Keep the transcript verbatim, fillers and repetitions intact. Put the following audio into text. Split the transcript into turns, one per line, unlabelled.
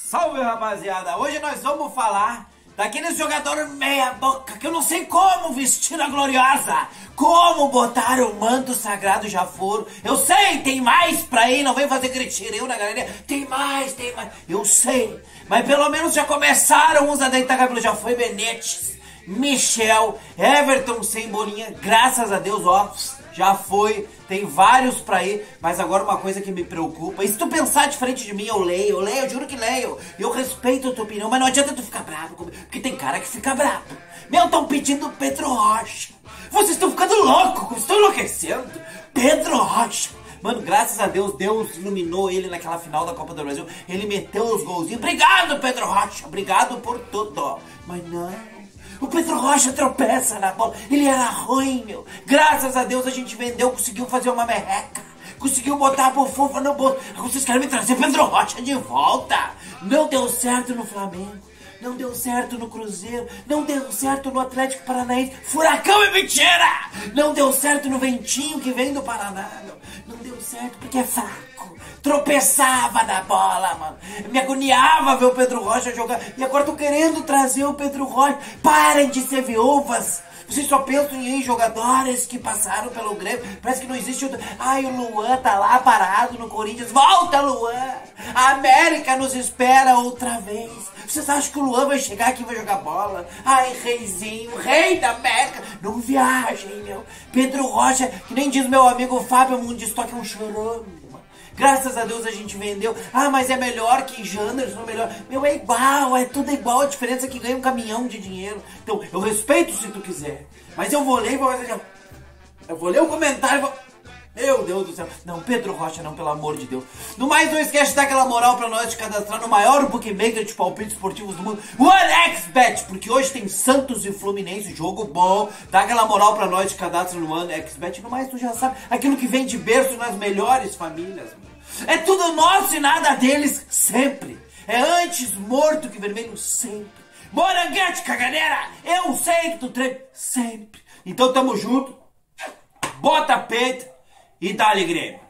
Salve, rapaziada! Hoje nós vamos falar daqueles jogadores meia boca que eu não sei como vestir a gloriosa, como botar o manto sagrado já foram. Eu sei, tem mais pra ir, não vem fazer gritirinho na galera. Tem mais, tem mais, eu sei. Mas pelo menos já começaram uns a deitar cabelo, já foi Benetes, Michel, Everton sem bolinha, graças a Deus, ó, já foi. Tem vários pra ir, mas agora uma coisa que me preocupa, e se tu pensar diferente de mim, eu leio, eu leio, eu juro que leio, eu respeito a tua opinião, mas não adianta tu ficar bravo comigo, porque tem cara que fica bravo. Meu, estão pedindo Pedro Rocha, vocês estão ficando loucos, vocês estão enlouquecendo, Pedro Rocha. Mano, graças a Deus, Deus iluminou ele naquela final da Copa do Brasil, ele meteu os golzinhos, obrigado Pedro Rocha, obrigado por tudo, mas não. O Pedro Rocha tropeça na bola. Ele era ruim, meu. Graças a Deus a gente vendeu, conseguiu fazer uma merreca. Conseguiu botar a bufufa no bolso. Vocês querem me trazer Pedro Rocha de volta? Não deu certo no Flamengo. Não deu certo no Cruzeiro. Não deu certo no Atlético Paranaense. Furacão é mentira! Não deu certo no Ventinho que vem do Paraná, meu. Não deu certo porque é fraco. Tropeçava na bola, mano. Me agoniava ver o Pedro Rocha jogar. E agora tô querendo trazer o Pedro Rocha. Parem de ser viúvas. Vocês só pensam em jogadores que passaram pelo Grêmio. Parece que não existe outro. Ai, o Luan tá lá parado no Corinthians. Volta, Luan! A América nos espera outra vez. Vocês acham que o Luan vai chegar aqui e vai jogar bola? Ai, reizinho, rei da América. Não viajem, meu. Pedro Rocha, que nem diz meu amigo Fábio Mundistock, é um chorão. Graças a Deus a gente vendeu. Ah, mas é melhor que Janderson, melhor. Meu, é igual, é tudo igual. A diferença é que ganha um caminhão de dinheiro. Então, eu respeito se tu quiser. Mas eu vou ler e vou... Eu vou ler o comentário e vou... Meu Deus do céu. Não, Pedro Rocha não, pelo amor de Deus. No mais, não esquece de dar aquela moral pra nós de cadastrar no maior bookmaker de palpites esportivos do mundo, o OneXBet, porque hoje tem Santos e Fluminense, jogo bom. Dá aquela moral pra nós de cadastro no OneXBet. No mais, tu já sabe, aquilo que vem de berço nas melhores famílias. É tudo nosso e nada deles, sempre. É antes morto que vermelho, sempre. Moranguete, caganeira, eu sei que tu treina, sempre. Então tamo junto, bota peito e dá-lhe Grêmio.